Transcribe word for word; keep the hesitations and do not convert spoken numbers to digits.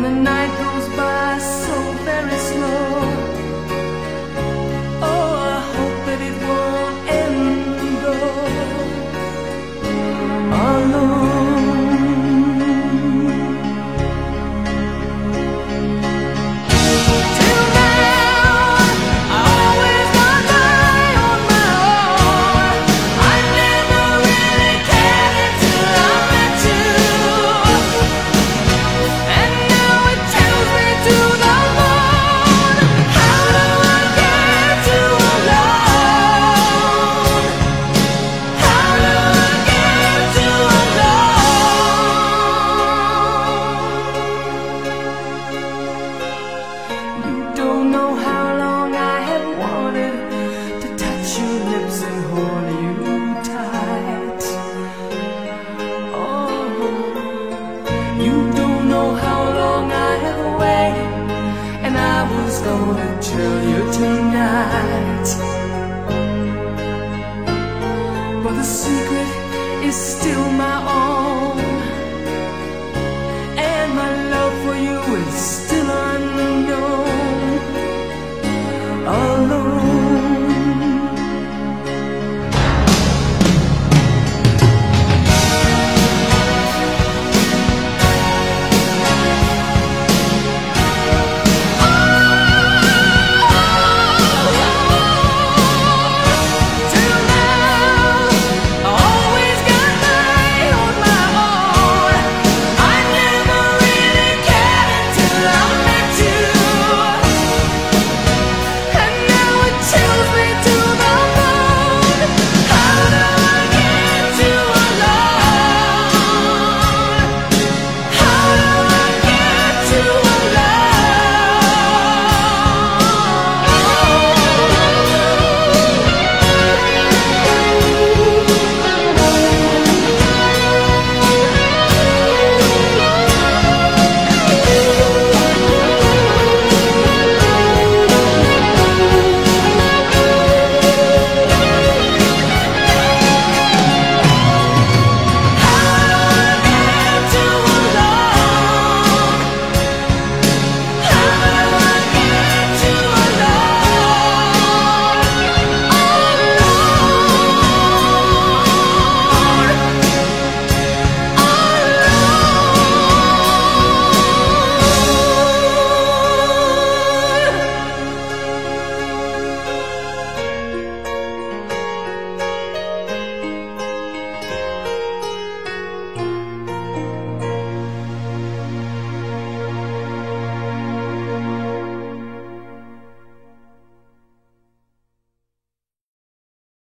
the night goes by so very slow. Oh, I hope that it won't end though alone. Don't know how long I have wanted to touch your lips and hold you tight. Oh, you don't know how long I have waited, and I was gonna tell you tonight.